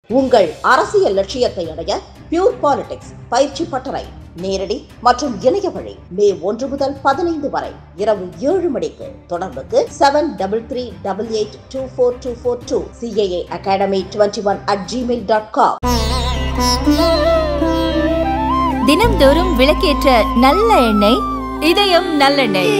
உங்கள் அரசியல் லட்சியத்தை அடைய பியூர் பாலிடிக்ஸ் பயிற்சி பட்டறை நேரடி மற்றும் இணைய வழி மே 1 முதல் 15 வரை இரவு 7 மணிக்கு. தொடர்புக்கு 7388242242 CAA Academy 21@gmail.com. தினம்தோறும் விளக்கேற்ற நல்ல எண்ணெய் இதயம் நல்லெண்ணெய்.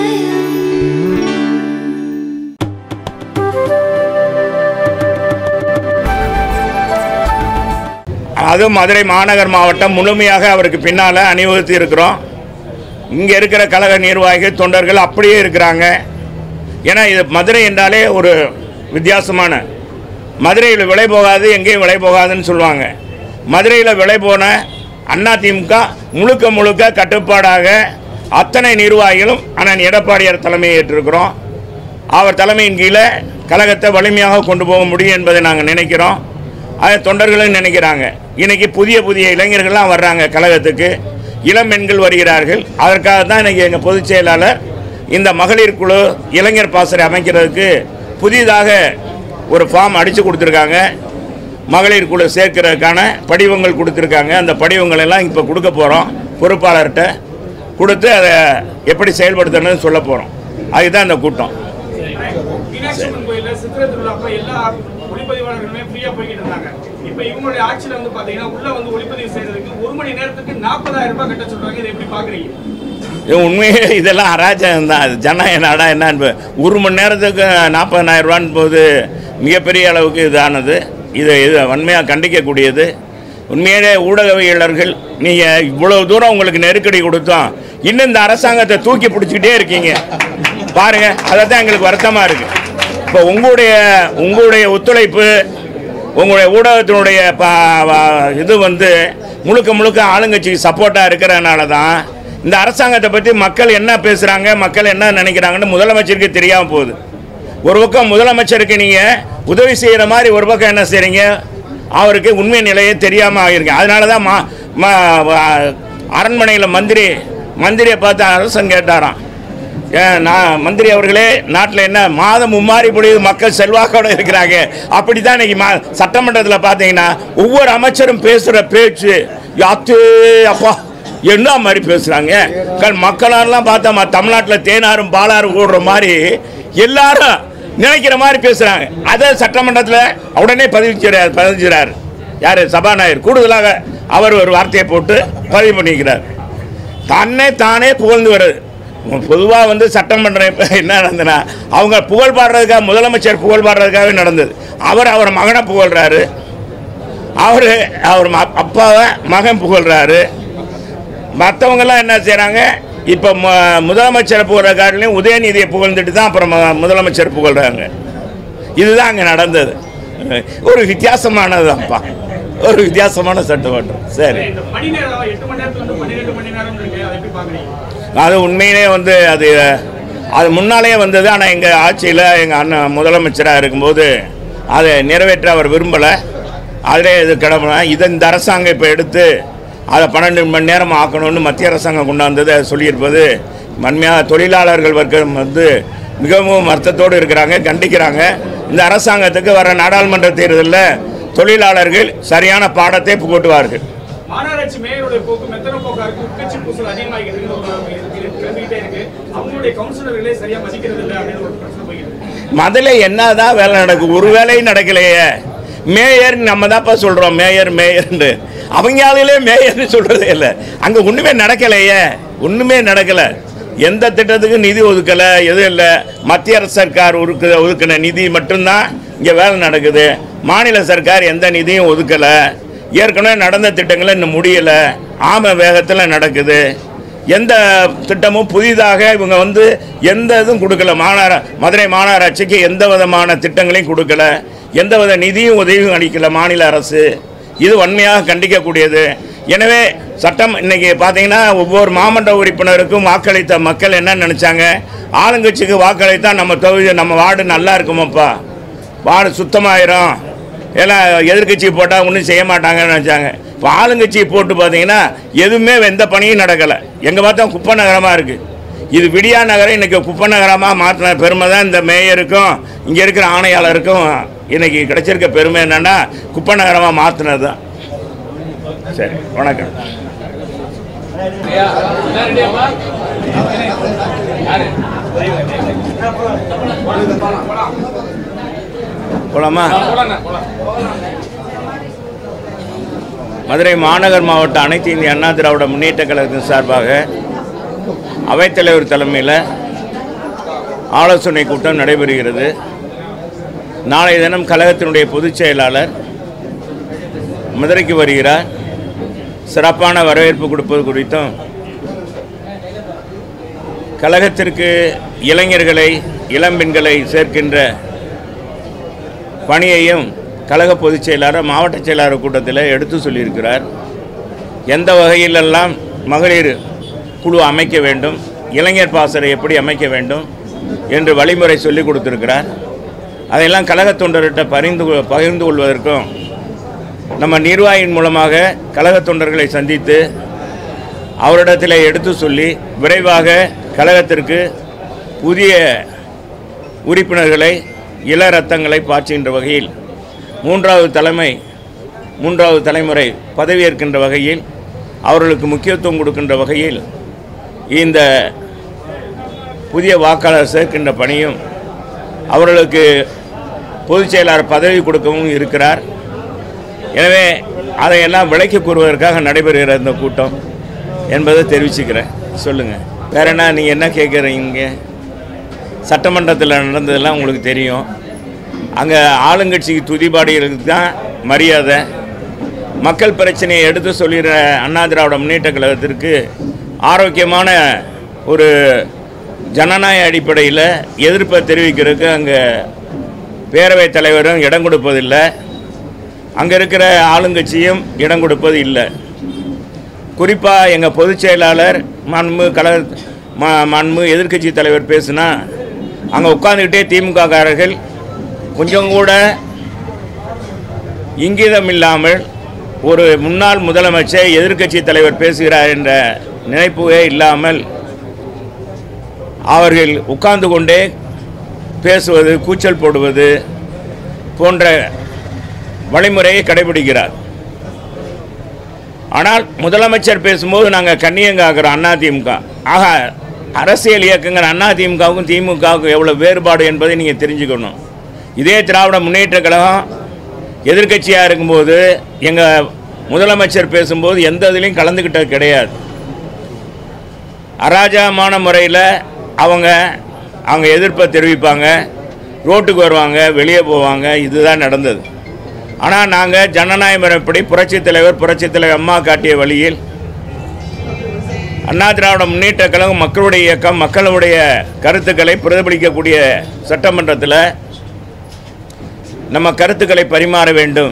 அது மதுரை மாநகர் மாவட்டம் முழுமையாக அவருக்கு பின்னால் அணிவகுத்து இருக்கிறோம். இங்கே இருக்கிற கழக நிர்வாகிகள் தொண்டர்கள் அப்படியே இருக்கிறாங்க. ஏன்னா இது மதுரை என்றாலே ஒரு வித்தியாசமான, மதுரையில் விலை போகாது எங்கேயும் விலை போகாதுன்னு சொல்லுவாங்க. மதுரையில் விலை போன அதிமுக முழுக்க முழுக்க கட்டுப்பாடாக அத்தனை நிர்வாகிகளும் அண்ணன் எடப்பாடியார் தலைமையை ஏற்றிருக்கிறோம். அவர் தலைமையின் கீழே கழகத்தை வலிமையாக கொண்டு போக முடியும் என்பதை நாங்கள் நினைக்கிறோம். அதை தொண்டர்களும் நினைக்கிறாங்க. இன்றைக்கி புதிய புதிய இளைஞர்கள்லாம் வர்றாங்க கழகத்துக்கு, இளம் பெண்கள் வருகிறார்கள். அதற்காக தான் இன்றைக்கி எங்கள் பொதுச் செயலாளர் இந்த மகளிர் குழு இளைஞர் பாசறை அமைக்கிறதுக்கு புதிதாக ஒரு ஃபார்ம் அடித்து கொடுத்துருக்காங்க. மகளிர் குழு சேர்க்கிறதுக்கான படிவங்கள் கொடுத்துருக்காங்க. அந்த படிவங்கள் எல்லாம் இப்போ கொடுக்க போகிறோம். பொறுப்பாளர்கிட்ட கொடுத்து அதை எப்படி செயல்படுத்தணும்னு சொல்ல போகிறோம். அதுதான் இந்த கூட்டம். ஒளிப்பதிவாளர்களுமே ஃப்ரீயா போய்கிட்டு இருந்தாங்க. இப்போ இவங்களுடைய ஆட்சியில் வந்து பார்த்தீங்கன்னா உள்ள வந்து ஒளிப்பதிவு செய்யறதுக்கு 1 மணி நேரத்துக்கு 40,000 ரூபாய் கட்ட சொல்றாங்க. இதை எப்படி பார்க்குறீங்க? உண்மையே இதெல்லாம் அராஜகம் தான். அது ஜனநாயக நாடா என்ன? 1 மணி நேரத்துக்கு 40,000 ரூபான்னு போது மிகப்பெரிய அளவுக்கு இதானது. இது வன்மையாக கண்டிக்கக்கூடியது. உண்மையிலே ஊடகவியலாளர்கள் நீங்கள் இவ்வளோ தூரம் உங்களுக்கு நெருக்கடி கொடுத்தோம், இன்னும் இந்த அரசாங்கத்தை தூக்கி பிடிச்சிக்கிட்டே இருக்கீங்க பாருங்கள். அதை தான் எங்களுக்கு வருத்தமாக இருக்குது. இப்போ உங்களுடைய ஒத்துழைப்பு, உங்களுடைய ஊடகத்தினுடைய இது வந்து முழுக்க முழுக்க ஆளுங்கட்சிக்கு சப்போர்ட்டாக இருக்கிறதுனால தான் இந்த அரசாங்கத்தை பற்றி மக்கள் என்ன பேசுகிறாங்க, மக்கள் என்ன நினைக்கிறாங்கன்னு முதலமைச்சருக்கு தெரியாமல் போகுது. ஒரு பக்கம் முதலமைச்சருக்கு நீங்கள் உதவி செய்கிற மாதிரி, ஒரு பக்கம் என்ன செய்கிறீங்க, அவருக்கு உண்மை நிலையே தெரியாமல் ஆகிருக்கு. அதனால தான் அரண்மனையில் மந்திரியை பார்த்து அரசன் கேட்டாராம், நான் மந்திரி அவர்களே, நாட்டில் என்ன மாதம் மும்மாறி பொழுது மக்கள் செல்வாக்கோடு இருக்கிறாங்க. அப்படி தான் இன்றைக்கி சட்டமன்றத்தில் பார்த்தீங்கன்னா ஒவ்வொரு அமைச்சரும் பேசுகிற பேச்சு அப்பா என்ன மாதிரி பேசுகிறாங்க. மக்களாரெலாம் பார்த்தா தமிழ்நாட்டில் தேனாரும் பாலாரும் ஓடுற மாதிரி எல்லாரும் நினைக்கிற மாதிரி பேசுகிறாங்க. அதை சட்டமன்றத்தில் உடனே பதிவுச்சுறார் யார்? சபாநாயகர். கூடுதலாக அவர் ஒரு வார்த்தையை போட்டு பதிவு பண்ணிக்கிறார். தானே புகழ்ந்து வருது. பொதுவாக வந்து சட்டமன்றம் இப்போ என்ன நடந்ததுன்னா, அவங்க புகழ் பாடுறதுக்காக, முதலமைச்சர் புகழ் பாடுறதுக்காகவே நடந்தது. அவர் மகனை புகழ்கிறாரு, அவர் அப்பாவை மகன் புகழ்கிறாரு. மற்றவங்கெல்லாம் என்ன செய்கிறாங்க, இப்போ முதலமைச்சரை புகழ்ற காட்டிலையும் உதயநிதியை புகழ்ந்துட்டு தான் அப்புறம் முதலமைச்சர் புகழ்கிறாங்க. இதுதான் அங்கே நடந்தது. ஒரு வித்தியாசமானது அப்பா, ஒரு வித்தியாசமான சட்டமன்றம். சரி, அது உண்மையிலே வந்து அது முன்னாலே வந்தது. ஆனால் எங்கள் ஆட்சியில் எங்கள் அண்ணன் முதலமைச்சராக இருக்கும்போது அதை நிறைவேற்ற அவர் விரும்பலை. அதிலே இது கிடப்பா இந்த அரசாங்கம் இப்போ எடுத்து அதை 12 மணி நேரம் ஆக்கணும்னு மத்திய அரசாங்கம் கொண்டாந்தது சொல்லியிருப்பது வன்மையாக தொழிலாளர்கள் வர்க்கம் வந்து மிகவும் வருத்தத்தோடு இருக்கிறாங்க, கண்டிக்கிறாங்க. இந்த அரசாங்கத்துக்கு வர நாடாளுமன்ற தேர்தலில் தொழிலாளர்கள் சரியான பாடத்தை புகட்டுவார்கள். மாநகராட்சி மேயருடைய போக்கு மெத்தன போக்கா இருக்கு. உட்கட்சி பூசல் அதிகமாகிட்டு இருக்கு. அவங்களுடைய கவுன்சிலர்களே சரியா மதிக்கிறது இல்லை அப்படின்னு ஒரு பிரச்சனை போயிருக்கு. மதுரை என்னதான் வேலை நடக்கும்? ஒரு வேலையும் நடக்கலையே. மேயர் நம்ம தான்ப்பா சொல்கிறோம், மேயர்னு. அவங்க ஆளுகளே மேயர்னு சொல்கிறதே இல்லை. அங்கே ஒன்றுமே நடக்கலையே, ஒன்றுமே நடக்கலை. எந்த திட்டத்துக்கும் நிதி ஒதுக்கலை, எதுவும் இல்லை. மத்திய சர்க்கார் ஒதுக்கின நிதி மட்டும்தான் இங்கே வேலை நடக்குது. மாநில சர்க்கார் எந்த நிதியும் ஒதுக்கலை. ஏற்கனவே நடந்த திட்டங்களை இன்னும் முடியலை, ஆம வேகத்தில் நடக்குது. எந்த திட்டமும் புதிதாக இவங்க வந்து எந்த இதுவும் கொடுக்கல. மதுரை மாநகராட்சிக்கு எந்த விதமான திட்டங்களையும் கொடுக்கல, எந்த வித நிதியும் உதவியும் அளிக்கல மாநில அரசு. இது வன்மையாக கண்டிக்கக்கூடியது. எனவே சட்டம் இன்றைக்கி பார்த்தீங்கன்னா ஒவ்வொரு மாமன்ற உறுப்பினருக்கும் வாக்களித்த மக்கள் என்ன நினச்சாங்க, ஆளுங்கட்சிக்கு வாக்களித்தா நம்ம தொகுதி நம்ம வார்டு நல்லா இருக்குமாப்பா, வார்டு சுத்தமாயிரும், ஏன்னா எதிர்கட்சி போட்டால் ஒன்றும் செய்ய மாட்டாங்கன்னு நினச்சாங்க. இப்போ ஆளுங்கட்சி போட்டு பார்த்தீங்கன்னா எதுவுமே எந்த பணியும் நடக்கலை. எங்கே பார்த்தா குப்பை நகரமாக இருக்குது. இது விடியா நகரம் இன்றைக்கி குப்பை நகரமாக மாற்றின பெருமை தான் இந்த மேயருக்கும் இங்கே இருக்கிற ஆணையாளருக்கும் இன்றைக்கி கிடைச்சிருக்க பெருமை என்னென்னா குப்பை நகரமாக மாற்றினது தான். சரி, வணக்கம். போலாமா? மதுரை மாநகர் மாவட்ட அனைத்து இந்திய அண்ணா திராவிட முன்னேற்ற கழகத்தின் சார்பாக அவைத்தலைவர் தலைமையில் ஆலோசனை கூட்டம் நடைபெறுகிறது. நாளைய தினம் கழகத்தினுடைய பொதுச் செயலாளர் மதுரைக்கு வருகிறார். சிறப்பான வரவேற்பு கொடுப்பது குறித்தும் கழகத்திற்கு இளைஞர்களை இளம்பெண்களை சேர்க்கின்ற பணியையும் கழக பொதுச் செயலாளர் மாவட்ட செயலாளர் கூட்டத்தில் எடுத்து சொல்லியிருக்கிறார். எந்த வகையிலெல்லாம் மகளிர் குழு அமைக்க வேண்டும், இளைஞர் பாசறை எப்படி அமைக்க வேண்டும் என்று வழிமுறை சொல்லிக் கொடுத்திருக்கிறார். அதையெல்லாம் கழக தொண்டர்கிட்ட பகிர்ந்து கொள்வதற்கும் நம்ம நிர்வாகியின் மூலமாக கழக தொண்டர்களை சந்தித்து அவரிடத்தில் எடுத்து சொல்லி விரைவாக கழகத்திற்கு புதிய உறுப்பினர்களை இள ரத்தங்களை பாய்ச்சுகின்ற வகையில் மூன்றாவது தலைமுறை பதவியேற்கின்ற வகையில் அவர்களுக்கு முக்கியத்துவம் கொடுக்கின்ற வகையில் இந்த புதிய வாக்காளர் சேர்க்கின்ற பணியும் அவர்களுக்கு பொதுச் செயலாளர் பதவி கொடுக்கவும் இருக்கிறார். எனவே அதையெல்லாம் விளக்கி கூறுவதற்காக நடைபெறுகிற இந்த கூட்டம் என்பதை தெரிவிச்சுக்கிறேன். சொல்லுங்கள், வேறு என்ன, நீங்கள் என்ன கேட்குறீங்க? சட்டமன்றத்தில் நடந்ததெல்லாம் உங்களுக்கு தெரியும். அங்கே ஆளுங்கட்சிக்கு துதிபாடிகளுக்கு தான் மரியாதை. மக்கள் பிரச்சனையை எடுத்து சொல்கிற அண்ணா திராவிட முன்னேற்ற கழகத்திற்கு ஆரோக்கியமான ஒரு ஜனநாயக அடிப்படையில் எதிர்ப்பை தெரிவிக்கிறதுக்கு அங்கே பேரவைத் தலைவரும் இடம் கொடுப்பதில்லை, அங்கே இருக்கிற ஆளுங்கட்சியும் இடம் கொடுப்பது இல்லை. குறிப்பாக எங்கள் பொதுச் செயலாளர் மாண்பு எதிர்க்கட்சி தலைவர் பேசுனா அங்கே உட்காந்துக்கிட்டே திமுககாரர்கள் கொஞ்சம் கூட இங்கிதம் இல்லாமல் ஒரு முன்னாள் முதலமைச்சர் எதிர்க்கட்சி தலைவர் பேசுகிறார் என்ற நினைப்பே இல்லாமல் அவர்கள் உட்கார்ந்து கொண்டே பேசுவது, கூச்சல் போடுவது போன்ற வழிமுறையை கடைபிடிக்கிறார். ஆனால் முதலமைச்சர் பேசும்போது நாங்கள் கண்ணியங்காக்கிறோம் அதிமுக. ஆக அரசியல் இயக்கங்கள் அதிமுகவுக்கும் திமுகவுக்கும் எவ்வளோ வேறுபாடு என்பதை நீங்கள் தெரிஞ்சுக்கணும். இதே திராவிட முன்னேற்ற கழகம் எதிர்க்கட்சியாக இருக்கும்போது எங்கள் முதலமைச்சர் பேசும்போது எந்த இதுலேயும் கலந்துக்கிட்டது கிடையாது. அராஜகமான முறையில் அவங்க எதிர்ப்பை தெரிவிப்பாங்க, ரோட்டுக்கு வருவாங்க, வெளியே போவாங்க. இதுதான் நடந்தது. ஆனால் நாங்கள் ஜனநாயக முறைப்படி புரட்சித் தலைவர் அம்மா காட்டிய வழியில் அண்ணா திராவிட முன்னேற்ற கழகம் மக்களுடைய இயக்கம், மக்களுடைய கருத்துக்களை பிரதிபலிக்கக்கூடிய சட்டமன்றத்தில் நம்ம கருத்துக்களை பரிமாற வேண்டும்,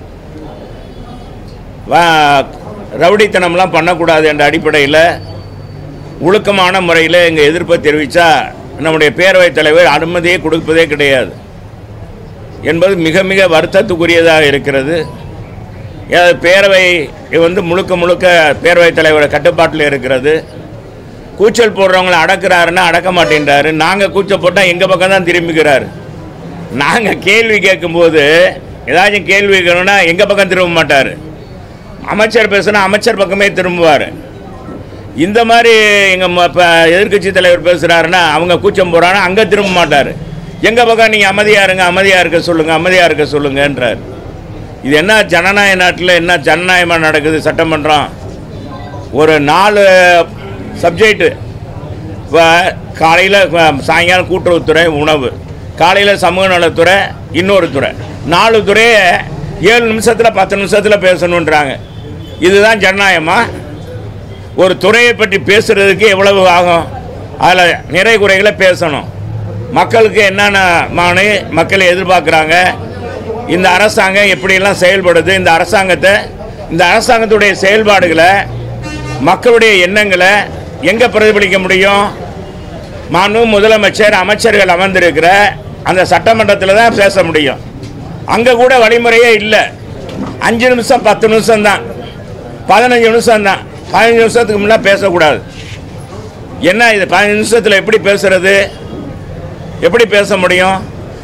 ரவுடித்தனம்லாம் பண்ணக்கூடாது என்ற அடிப்படையில் ஒழுக்கமான முறையில் எங்கள் எதிர்ப்பை தெரிவித்தா நம்முடைய பேரவைத் தலைவர் அனுமதியை கொடுப்பதே கிடையாது என்பது மிக மிக வருத்தத்துக்குரியதாக இருக்கிறது. பேரவை முழுக்க பேரவைத் தலைவரை கட்டுப்பாட்டில் இருக்கிறது. கூச்சல் போடுறவங்களை அடக்குறாருன்னா அடக்க மாட்டேன்றாரு. நாங்கள் கூச்சல் போட்டால் எங்கள் பக்கம் தான் திரும்பிக்கிறார். நாங்கள் கேள்வி கேட்கும்போது ஏதாச்சும் கேள்வி கேட்கணும்னா எங்கள் பக்கம் திரும்ப மாட்டார். அமைச்சர் பேசுனா அமைச்சர் பக்கமே திரும்புவார். இந்த மாதிரி எங்கள் இப்போ எதிர்க்கட்சி தலைவர் பேசுகிறாருன்னா அவங்க கூச்சம் போகிறாங்கன்னா அங்கே திரும்ப மாட்டார். எங்கள் பக்கம் நீங்கள் அமைதியாக இருக்க சொல்லுங்கன்றார். இது என்ன ஜனநாயக நாட்டில் என்ன ஜனநாயகமாக நடக்குது? சட்டமன்றம் ஒரு 4 சப்ஜெக்டு. இப்போ காலையில் சாயங்காலம் கூட்டுறவுத்துறை, உணவு, காலையில் சமூக நலத்துறை, இன்னொரு துறை, 4 துறையை 7 நிமிஷத்தில் 10 நிமிஷத்தில் பேசணுன்றாங்க. இதுதான் ஜனநாயகமாக? ஒரு துறையை பற்றி பேசுகிறதுக்கு எவ்வளவு ஆகும்? அதில் நிறை குறைகளை பேசணும். மக்களுக்கு என்னென்ன மக்களை எதிர்பார்க்குறாங்க, இந்த அரசாங்கம் எப்படியெல்லாம் செயல்படுது, இந்த அரசாங்கத்துடைய செயல்பாடுகளை, மக்களுடைய எண்ணங்களை எங்கே பிரதிபலிக்க முடியும்? முதலமைச்சர், அமைச்சர்கள் அமர்ந்திருக்கிற அந்த சட்டமன்றத்தில் தான் பேச முடியும். அங்கே கூட வழிமுறையே இல்லை. 5 நிமிஷம் 10 நிமிஷம் தான், 15 நிமிஷம் தான். 15 நிமிஷத்துக்கு முன்னே பேசக்கூடாது. என்ன இது 15 நிமிஷத்தில் எப்படி பேசுறது? எப்படி பேச முடியும்?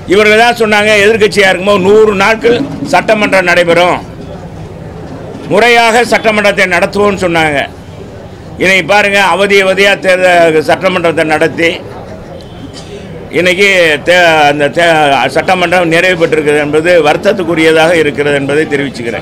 இவர்கள் தான் சொன்னாங்க எதிர்க்கட்சியாக இருக்கும்போது 100 நாட்கள் சட்டமன்றம் நடைபெறும், முறையாக சட்டமன்றத்தை நடத்துவோம்னு சொன்னாங்க. இன்னைக்கு பாருங்கள், அவதியாக சட்டமன்றத்தை நடத்தி இன்னைக்கு அந்த சட்டமன்றம் நிறைவு பெற்றிருக்கிறது என்பது வருத்தத்துக்குரியதாக இருக்கிறது என்பதை தெரிவிச்சுக்கிறேன்.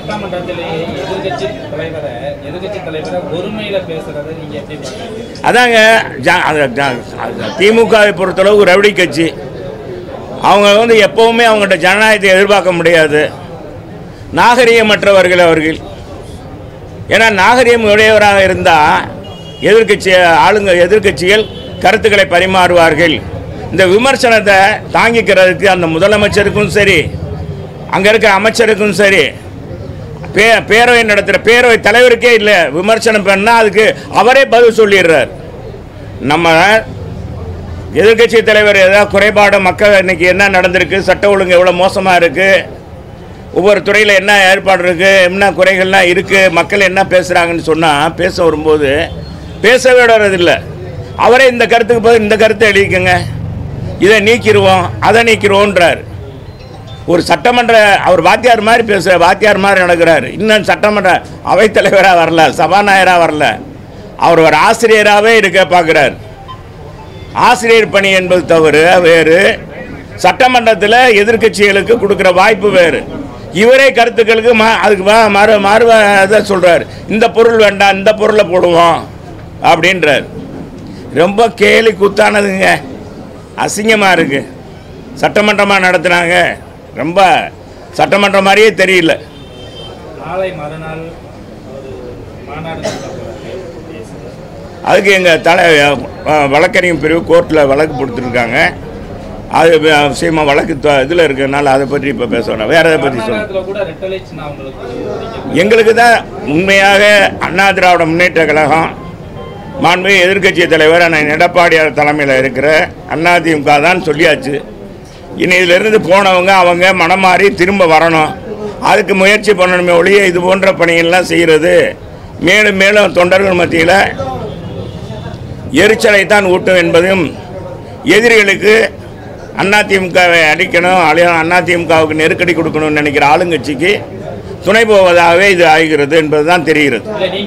அதாங்க, திமுகவை பொறுத்தளவுக்கு ரவுடி கட்சி. அவங்க எப்பவுமே அவங்கள்ட்ட ஜனநாயகத்தை எதிர்பார்க்க முடியாது. நாகரிகமற்றவர்கள் அவர்கள். ஏன்னா நாகரிகம் உடையவராக இருந்தால் எதிர்க்கட்சிகள் கருத்துக்களை பரிமாறுவார்கள். இந்த விமர்சனத்தை தாங்கிக்கிறதுக்கு அந்த முதலமைச்சருக்கும் சரி, அங்கே இருக்கிற அமைச்சருக்கும் சரி, பேரவை நடத்துகிற பேரவை தலைவருக்கே இல்லை. விமர்சனம் பண்ணால் அதுக்கு அவரே பதில் சொல்லிடுறார். நம்ம எதிர்க்கட்சி தலைவர் ஏதாவது குறைபாடு, மக்கள் இன்னைக்கு என்ன நடந்திருக்கு, சட்ட ஒழுங்கு எவ்வளோ மோசமாக இருக்குது, ஒவ்வொரு துறையில் என்ன ஏற்பாடு இருக்குது, என்ன குறைகள்லாம் இருக்குது, மக்கள் என்ன பேசுகிறாங்கன்னு சொன்னால் பேச வரும்போது பேசவே விடுறதில்லை. அவரே இந்த கருத்துக்கு பதில் இந்த கருத்தை எழுதிக்கங்க, இதை நீக்கிடுவோம், அதை நீக்கிடுவோன்றார். ஒரு சட்டமன்ற அவர் வாத்தியார் மாதிரி வாத்தியார் மாதிரி நடக்கிறார். இன்னும் சட்டமன்ற அவைத்தலைவராக வரல, சபாநாயகராக வரல, அவர் ஒரு ஆசிரியராகவே இருக்க பார்க்குறார். ஆசிரியர் பணி என்பது தவறு வேறு, சட்டமன்றத்தில் எதிர்க்கட்சிகளுக்கு கொடுக்குற வாய்ப்பு வேறு. இவரே கருத்துக்களுக்கு அதுக்கு மாறுவதை சொல்கிறார். இந்த பொருள் வேண்டாம், இந்த பொருளை போடுவோம் அப்படின்றார். ரொம்ப கேலி குத்தானதுங்க, அசிங்கமாக இருக்குது. சட்டமன்றமாக நடத்துனாங்க, ரொம்ப சட்டமன்றம் மாதிரியே தெரியல. நாளை மறுநாள் அதுக்கு எங்கள் வழக்கறிஞர் பிரிவு கோர்ட்டில் வழக்கு கொடுத்துருக்காங்க. அது விஷயமா வழக்கு இதில் இருக்கிறதுனால அதை பற்றி இப்போ பேசணும். வேறு எதை பற்றி சொல்லணும். எங்களுக்கு தான் உண்மையாக அண்ணா திராவிட முன்னேற்ற கழகம், மாண்புமிகு எதிர்க்கட்சி தலைவர் அண்ணன் எடப்பாடியார் தலைமையில் இருக்கிற அதிமுக தான் சொல்லியாச்சு. இனி இதிலிருந்து போனவங்க அவங்க மனம் மாறி திரும்ப வரணும், அதுக்கு முயற்சி பண்ணணுமே ஒழிய இது போன்ற பணிகள்லாம் செய்கிறது மேலும் மேலும் தொண்டர்கள் மத்தியில் எரிச்சலை தான் ஊட்டும் என்பதும், எதிரிகளுக்கு அதிமுகவை அடிக்கணும், அதிமுகவுக்கு நெருக்கடி கொடுக்கணும்னு நினைக்கிற ஆளுங்கட்சிக்கு துணை போவதாகவே இது ஆகிறது என்பதுதான் தெரிகிறது.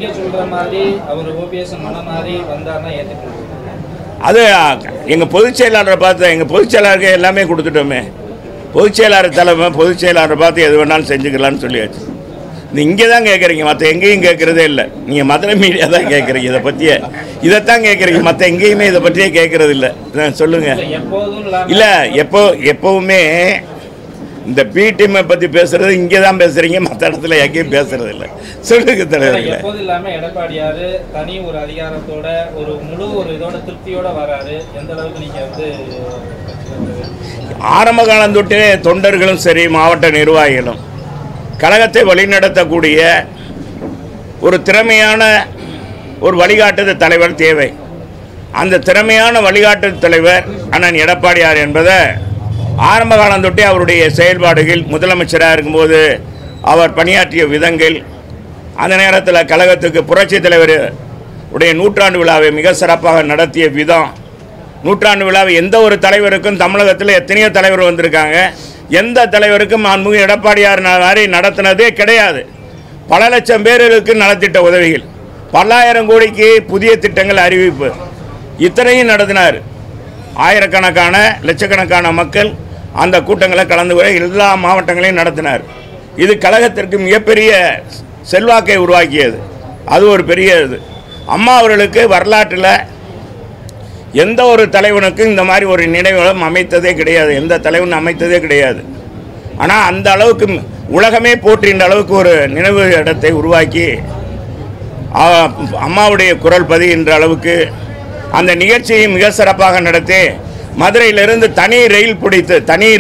அது எங்கள் பொதுச் செயலாளரை பார்த்து, எங்கள் பொதுச் செயலாளருக்கு எல்லாமே கொடுத்துட்டோமே. பொதுச் செயலாளர் தலைமை, பொதுச் செயலாளரை பார்த்து எது வேணாலும் செஞ்சுக்கலான்னு சொல்லியாச்சு. இங்கே தான் கேட்குறீங்க, மற்ற எங்கேயும் கேட்குறதே இல்லை. நீங்கள் மதுரை மீடியா தான் கேட்குறீங்க, இதை பற்றியே இதைத்தான் கேட்குறீங்க, மற்ற எங்கேயுமே இதை பற்றியே கேட்குறது இல்லை. சொல்லுங்கள். இல்லை, எப்போவுமே இந்த பி டீமை பற்றி பேசுறது இங்கே தான் பேசுகிறீங்க, மற்ற இடத்துல எங்கேயும் பேசுறது இல்லை. சொல்லுங்க தலைவர்களே. எப்போது இல்லாமல் எடப்பாடியார் தனி ஒரு அதிகாரத்தோட ஒரு முழு ஒரு இதோட திருப்தியோட வராரு. எந்த அளவுக்கு நீங்கள் ஆரம்ப காலம் தொட்டே தொண்டர்களும் சரி, மாவட்ட நிர்வாகிகளும் கழகத்தை வழிநடத்தக்கூடிய ஒரு திறமையான ஒரு வழிகாட்டு தலைவர் தேவை. அந்த திறமையான வழிகாட்டு தலைவர் அண்ணன் எடப்பாடியார் என்பதை ஆரம்ப காலம் தொட்டே அவருடைய செயல்பாடுகள், முதலமைச்சராக இருக்கும்போது அவர் பணியாற்றிய விதங்கள், அந்த நேரத்தில் கழகத்துக்கு புரட்சி தலைவர் உடைய நூற்றாண்டு விழாவை மிக சிறப்பாக நடத்திய விதம். நூற்றாண்டு விழாவை எந்த ஒரு தலைவருக்கும், தமிழகத்தில் எத்தனையோ தலைவர் வந்திருக்காங்க, எந்த தலைவருக்கும் மாண்புமிகு எடப்பாடியார் மாதிரி நடத்தினதே கிடையாது. பல லட்சம் பேர்களுக்கு நலத்திட்ட உதவிகள், பல்லாயிரம் கோடிக்கு புதிய திட்டங்கள் அறிவிப்பு, இத்தனையும் நடத்தினார். ஆயிரக்கணக்கான லட்சக்கணக்கான மக்கள் அந்த கூட்டங்களை கலந்து கொள்ள எல்லா மாவட்டங்களையும் நடத்தினார். இது கழகத்திற்கு மிகப்பெரிய செல்வாக்கை உருவாக்கியது. அது ஒரு பெரிய இது. அம்மா அவர்களுக்கு வரலாற்றில் எந்த ஒரு தலைவனுக்கும் இந்த மாதிரி ஒரு நினைவுகளும் அமைத்ததே கிடையாது, எந்த தலைவனும் அமைத்ததே கிடையாது. ஆனால் அந்த அளவுக்கு உலகமே போற்றுகின்ற அளவுக்கு ஒரு நினைவு இடத்தை உருவாக்கி அம்மாவுடைய குரல் பதிகின்ற அளவுக்கு அந்த நிகழ்ச்சியை மிக சிறப்பாக நடத்தி, மதுரையிலிருந்து தனி ரயில் பிடித்து,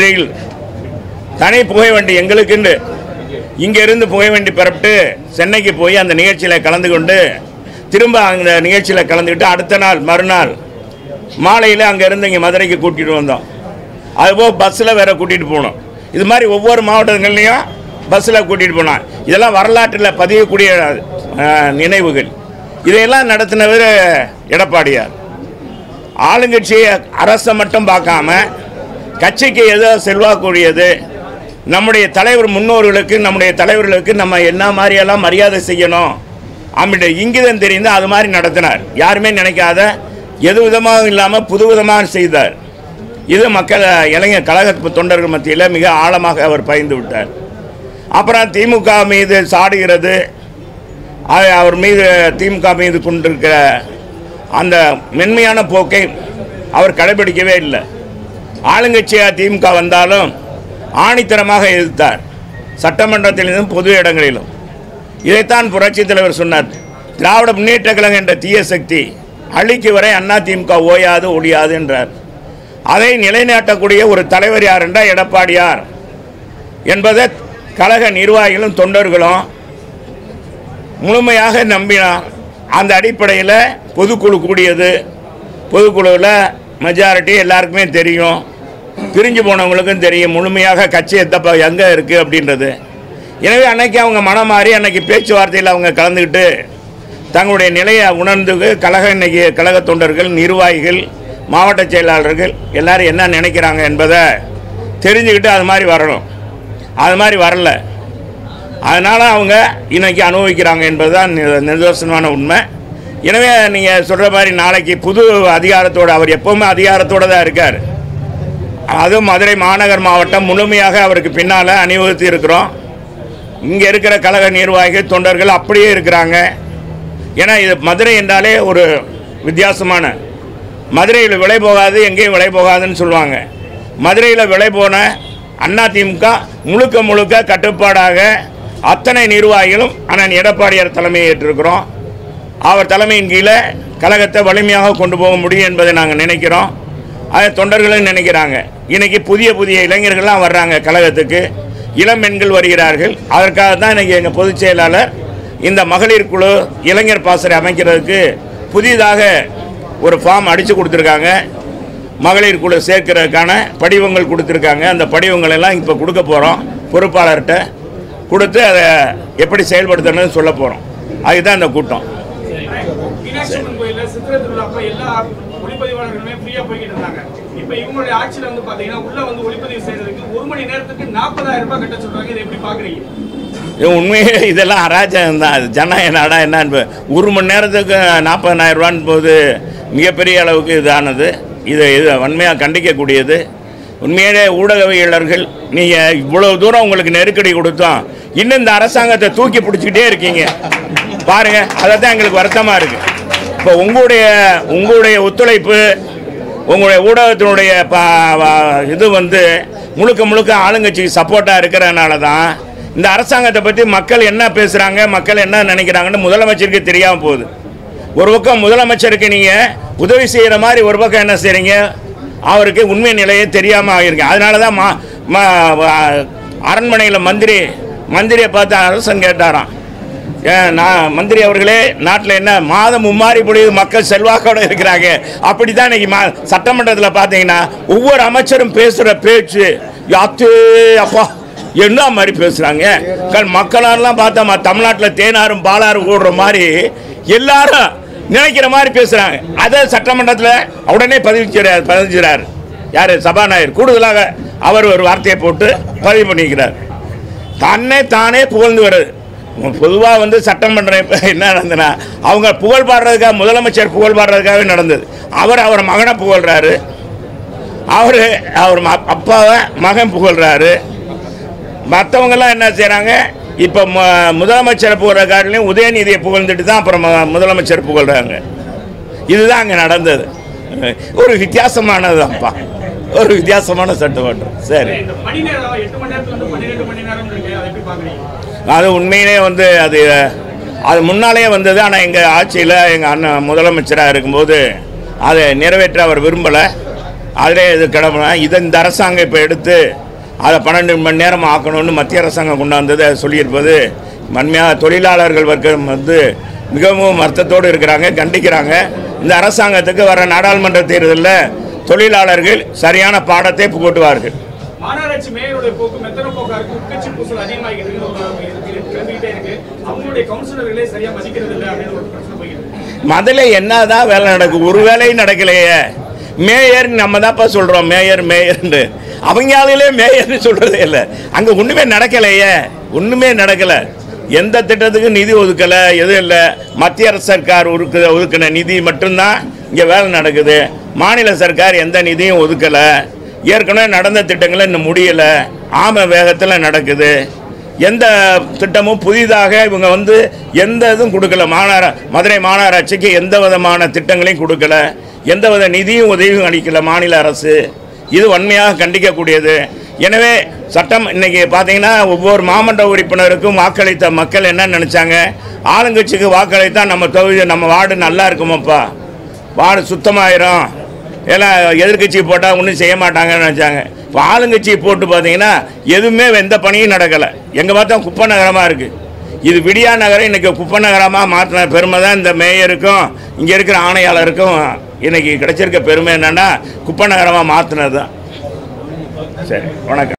தனி புகைவண்டி எங்களுக்குண்டு இங்கேருந்து புகைவண்டி பெறப்பட்டு சென்னைக்கு போய் அந்த நிகழ்ச்சியில் கலந்து கொண்டு திரும்ப அந்த நிகழ்ச்சியில் கலந்துக்கிட்டு அடுத்த நாள் மறுநாள் மாலையில் அங்கேருந்து இங்கே மதுரைக்கு கூட்டிகிட்டு வந்தோம். அதுபோல் பஸ்ஸில் வேறு கூட்டிகிட்டு போனோம். இது மாதிரி ஒவ்வொரு மாவட்டங்கள்லேயும் பஸ்ஸில் கூட்டிகிட்டு போனோம். இதெல்லாம் வரலாற்றில் பதியக்கூடிய நினைவுகள். இதையெல்லாம் நடத்தினவர் எடப்பாடியார். ஆளுங்கட்சியை அரசை மட்டும் பார்க்காம கட்சிக்கு ஏதோ செல்வாக்குரியது, நம்முடைய தலைவர் முன்னோர்களுக்கு நம்முடைய தலைவர்களுக்கு நம்ம என்ன மாதிரியெல்லாம் மரியாதை செய்யணும் அப்படின்ற இங்கிதம் தெரிந்து அது மாதிரி நடத்தினார். யாருமே நினைக்காத எது விதமாக இல்லாமல் புது விதமாக செய்தார். இது மக்கள் இளைஞர் கழக தொண்டர்கள் மத்தியில் மிக ஆழமாக அவர் பயந்து விட்டார். அப்புறம் திமுக மீது சாடுகிறது, அவர் மீது திமுக மீது கொண்டிருக்கிற அந்த மென்மையான போக்கை அவர் கடைபிடிக்கவே இல்லை. ஆளுங்கட்சியாக திமுக வந்தாலும் ஆணித்தரமாக எதிர்த்தார், சட்டமன்றத்திலும் பொது இடங்களிலும். இதைத்தான் புரட்சித் தலைவர் சொன்னார், திராவிட முன்னேற்ற கழகம் என்ற தீய சக்தி அழிக்கு வரை அதிமுக ஓயாது ஒழியாது என்றார். அதை நிலைநாட்டக்கூடிய ஒரு தலைவர் யார் என்றால் எடப்பாடியார் என்பதை கழக நிர்வாகிகளும் தொண்டர்களும் முழுமையாக நம்பினார். அந்த அடிப்படையில் பொதுக்குழு கூடியது. பொதுக்குழுவில் மெஜாரிட்டி எல்லாருக்குமே தெரியும், பிரிஞ்சு போனவங்களுக்கும் தெரியும் முழுமையாக கட்சி எங்கே இருக்குது அப்படின்றது. எனவே அன்னைக்கு அவங்க மனம் மாறி அன்னைக்கு பேச்சுவார்த்தையில் அவங்க கலந்துக்கிட்டு தங்களுடைய நிலையை உணர்ந்து இன்னைக்கு கழக தொண்டர்கள், நிர்வாகிகள், மாவட்ட செயலாளர்கள் எல்லாரும் என்ன நினைக்கிறாங்க என்பதை தெரிஞ்சுக்கிட்டு அது மாதிரி வரணும். அது மாதிரி வரல, அதனால் அவங்க இன்னைக்கு அனுபவிக்கிறாங்க என்பது தான் நிதர்சனமான உண்மை. எனவே நீங்கள் சொல்கிற மாதிரி நாளைக்கு புது அதிகாரத்தோடு, அவர் எப்போவுமே அதிகாரத்தோடு தான் இருக்கார். அதுவும் மதுரை மாநகர் மாவட்டம் முழுமையாக அவருக்கு பின்னால் அணிவகுத்து இருக்கிறோம். இங்கே இருக்கிற கழக நிர்வாகிகள் தொண்டர்கள் அப்படியே இருக்கிறாங்க. ஏன்னா இது மதுரை என்றாலே ஒரு வித்தியாசமான, மதுரையில் விலை போகாது எங்கேயும் விலை போகாதுன்னு சொல்லுவாங்க. மதுரையில் விலை போன அதிமுக முழுக்க முழுக்க கட்டுப்பாடாக அத்தனை நிர்வாகிகளும் அண்ணன் எடப்பாடியார் தலைமையை ஏற்றிருக்கிறோம். அவர் தலைமையின் கீழே கழகத்தை வலிமையாக கொண்டு போக முடியும் என்பதை நாங்கள் நினைக்கிறோம். அதை தொண்டர்களும் நினைக்கிறாங்க. இன்றைக்கி புதிய புதிய இளைஞர்கள்லாம் வர்றாங்க கழகத்துக்கு, இளம் பெண்கள் வருகிறார்கள். அதற்காக தான் இன்றைக்கி எங்கள் பொதுச் செயலாளர் இந்த மகளிர் குழு இளைஞர் பாசறை அமைக்கிறதுக்கு புதிதாக ஒரு ஃபார்ம் அடித்து கொடுத்துருக்காங்க. மகளிர் குழு சேர்க்கிறதுக்கான படிவங்கள் கொடுத்துருக்காங்க. அந்த படிவங்கள் எல்லாம் இப்போ கொடுக்க போகிறோம், பொறுப்பாளர்கிட்ட கொடுத்து அதை எப்படி செயல்படுத்தணும்னு சொல்ல போகிறோம். அதுதான் இந்த கூட்டம். ஒளிப்பதிவாளர்களுமே ஃப்ரீயா போய்கிட்டு இருந்தாங்க. இப்போ இவங்களுடைய ஆட்சியில் வந்து பார்த்தீங்கன்னா உள்ள வந்து ஒளிப்பதிவு செய்யறதுக்கு 1 மணி நேரத்துக்கு 40,000 ரூபாய் கட்ட சொல்றாங்க. இதை எப்படி பார்க்குறீங்க? உண்மையே இதெல்லாம் அராஜகம் தான். அது ஜனநாயக நாடா என்ன? 1 மணி நேரத்துக்கு 40,000 ரூபான்னு போது மிகப்பெரிய அளவுக்கு இதானது. இது வன்மையாக கண்டிக்கக்கூடியது. உண்மையிலே ஊடகவியலாளர்கள் நீங்கள் இவ்வளோ தூரம் உங்களுக்கு நெருக்கடி கொடுத்தோம், இன்னும் இந்த அரசாங்கத்தை தூக்கி பிடிச்சிக்கிட்டே இருக்கீங்க பாருங்கள். அதை தான் எங்களுக்கு வருத்தமாக இருக்குது. இப்போ உங்களுடைய ஒத்துழைப்பு, உங்களுடைய ஊடகத்தினுடைய இது வந்து முழுக்க முழுக்க ஆளுங்கட்சிக்கு சப்போர்ட்டாக இருக்கிறதுனால தான் இந்த அரசாங்கத்தை பற்றி மக்கள் என்ன பேசுகிறாங்க, மக்கள் என்ன நினைக்கிறாங்கன்னு முதலமைச்சருக்கு தெரியாமல் போகுது. ஒரு பக்கம் முதலமைச்சருக்கு நீங்கள் உதவி செய்கிற மாதிரி, ஒரு பக்கம் என்ன செய்கிறீங்க, அவருக்கு உண்மை நிலையே தெரியாமல் ஆகியிருக்கு. அதனால தான் அரண்மனையில் மந்திரியை பார்த்து அரசன் கேட்டாராம், நான் மந்திரி அவர்களே, நாட்டில் என்ன மாதம் மும்மாறி பொழுது மக்கள் செல்வாக்கோடு இருக்கிறாங்க. அப்படி தான் இன்னைக்கு சட்டமன்றத்தில் பார்த்தீங்கன்னா ஒவ்வொரு அமைச்சரும் பேசுகிற பேச்சு அப்பா என்ன மாதிரி பேசுகிறாங்க. மக்களெல்லாம் பார்த்தா தமிழ்நாட்டில் தேனாரும் பாலாரும் ஓடுற மாதிரி எல்லாரும் நினைக்கிற மாதிரி பேசுகிறாங்க. அதை சட்டமன்றத்தில் உடனே பதிவுகிறார் யார்? சபாநாயகர். கூடுதலாக அவர் ஒரு வார்த்தையை போட்டு பதிவு பண்ணிக்கிறார். தானே புகழ்ந்து வருது. பொதுவாக வந்து சட்டமன்றம் என்ன நடந்ததுன்னா, அவங்க புகழ் பாடுறதுக்காக, முதலமைச்சர் புகழ் பாடுறதுக்காகவே நடந்தது. அவர் மகனை புகழ்கிறாரு, அவர் அப்பாவை மகன் புகழ்கிறாரு. மற்றவங்கெல்லாம் என்ன செய்கிறாங்க, இப்போ முதலமைச்சரை புகழ்ற காட்டிலையும் உதயநிதியை புகழ்ந்துட்டு தான் அப்புறம் முதலமைச்சர் புகழ்கிறாங்க. இதுதான் அங்கே நடந்தது. ஒரு வித்தியாசமானது அப்பா, ஒரு வித்தியாசமான சட்டமன்றம். சரி, அது உண்மையிலே வந்து அது முன்னாலேயே வந்தது. ஆனால் எங்கள் ஆட்சியில் எங்கள் அண்ணன் முதலமைச்சராக இருக்கும்போது அதை நிறைவேற்ற அவர் விரும்பலை. அதிலே இது கிடப்பினா இந்த அரசாங்கம் இப்போ எடுத்து அதை 12 மணி நேரம் ஆக்கணும்னு மத்திய அரசாங்கம் கொண்டாந்தது சொல்லியிருப்பது வன்மையாக தொழிலாளர்கள் வர்க்கம் வந்து மிகவும் வருத்தத்தோடு இருக்கிறாங்க, கண்டிக்கிறாங்க. இந்த அரசாங்கத்துக்கு வர நாடாளுமன்ற தேர்தலில் தொழிலாளர்கள் சரியான பாடத்தை புகட்டுவார்கள். மாநகராட்சி மேயருடைய போக்கு மெத்தன போக்கா இருக்கு. உட்கட்சி பூசல் அதிகமாகிட்டு இருக்கு. அவங்களுடைய கவுன்சிலர்களே சரியா மதிக்கிறது இல்லை அப்படின்னு ஒரு பிரச்சனை போயிருக்கு. மதுரை என்னதான் வேலை நடக்கும்? ஒரு வேலையும் நடக்கலையே. மேயர் நம்ம தான்ப்பா சொல்கிறோம் மேயர்ன்னு. அவங்க ஆளுகளே மேயர்னு சொல்கிறதே இல்லை. அங்கே ஒன்றுமே நடக்கலையே, ஒன்றுமே நடக்கலை. எந்த திட்டத்துக்கு நிதி ஒதுக்கலை, எதுவும் இல்லை. மத்திய அரசு சர்க்கார் ஒதுக்கின நிதி மட்டும்தான் இங்கே வேலை நடக்குது. மாநில சர்க்கார் எந்த நிதியும் ஒதுக்கலை. ஏற்கனவே நடந்த திட்டங்களை இன்னும் முடியலை, ஆம வேகத்தில் நடக்குது. எந்த திட்டமும் புதிதாக இவங்க எந்த இதுவும் கொடுக்கல. மதுரை மாநகராட்சிக்கு எந்த விதமான திட்டங்களையும் கொடுக்கல, எந்த வித நிதியும் உதவியும் அளிக்கல மாநில அரசு. இது வன்மையாக கண்டிக்கக்கூடியது. எனவே சட்டம் இன்னைக்கு பார்த்தீங்கன்னா ஒவ்வொரு மாமன்ற உறுப்பினருக்கும் வாக்களித்த மக்கள் என்ன நினச்சாங்க, ஆளுங்கட்சிக்கு வாக்களித்தா நம்ம தொகுதி நம்ம வார்டு நல்லா இருக்குமாப்பா, வார்டு சுத்தமாயிரும், ஏன்னா எதிர்கட்சி போட்டால் ஒன்றும் செய்ய மாட்டாங்கன்னு நினச்சாங்க. இப்போ ஆளுங்கட்சி போட்டு பார்த்தீங்கன்னா எதுவுமே எந்த பணியும் நடக்கலை. எங்கே பார்த்தா குப்பை நகரமாக இருக்குது. இது விடியா நகரம் இன்றைக்கி குப்பை நகரமாக மாற்றின பெருமை தான் இந்த மேயருக்கும் இங்கே இருக்கிற ஆணையாளருக்கும் இன்றைக்கி கிடைச்சிருக்க பெருமை என்னென்னா குப்பை நகரமாக மாற்றினது தான். சரி, வணக்கம்.